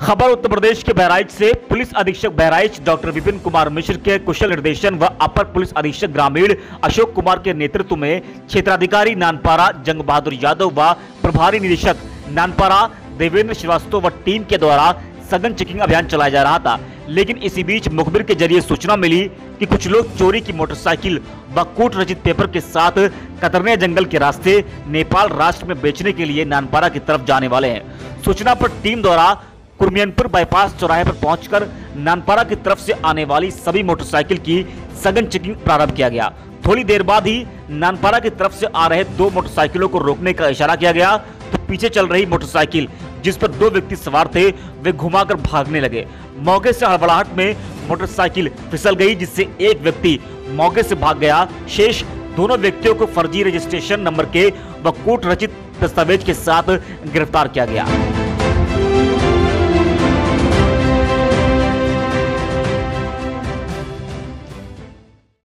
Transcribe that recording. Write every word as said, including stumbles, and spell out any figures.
खबर उत्तर प्रदेश के बहराइच से। पुलिस अधीक्षक बहराइच डॉक्टर विपिन कुमार मिश्र के कुशल निर्देशन व अपर पुलिस अधीक्षक ग्रामीण अशोक कुमार के नेतृत्व में क्षेत्राधिकारी नानपारा जंग बहादुर यादव व प्रभारी निदेशक नानपारा देवेंद्र श्रीवास्तव व टीम के द्वारा सघन चेकिंग अभियान चलाया जा रहा था। लेकिन इसी बीच मुखबिर के जरिए सूचना मिली कि कुछ लोग चोरी की मोटरसाइकिल व कूट रचित पेपर के साथ कतरने जंगल के रास्ते नेपाल राष्ट्र में बेचने के लिए नानपारा की तरफ जाने वाले हैं। सूचना पर टीम द्वारा कुर्मियनपुर बाईपास चौराहे पर पहुंचकर नानपारा की तरफ से आने वाली सभी मोटरसाइकिल की सघन चेकिंग प्रारंभ किया गया। थोड़ी देर बाद ही नानपारा की तरफ से आ रहे दो मोटरसाइकिलों को रोकने का इशारा किया गया तो पीछे चल रही मोटरसाइकिल जिस पर दो व्यक्ति सवार थे वे घुमाकर भागने लगे। मौके से हड़बड़ाहट में मोटरसाइकिल फिसल गई जिससे एक व्यक्ति मौके से भाग गया। शेष दोनों व्यक्तियों को फर्जी रजिस्ट्रेशन नंबर के व कूट रचित दस्तावेज के साथ गिरफ्तार किया गया।